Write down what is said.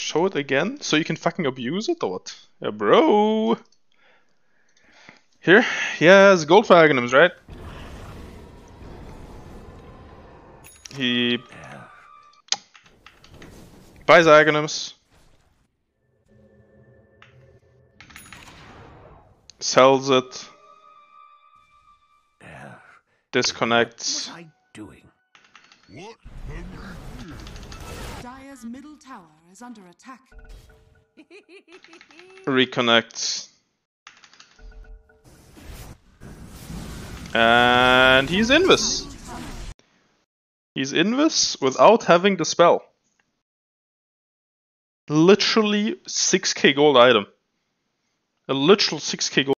Show it again so you can fucking abuse it or what? Yeah, bro. Here, he has gold for Aghanims, right? He buys Aghanims, sells it, disconnects. What am I doing? What have we here? Dire's middle tower is under attack. Reconnects. And he's Invis. He's Invis without having the spell. Literally 6k gold item. A literal 6k gold.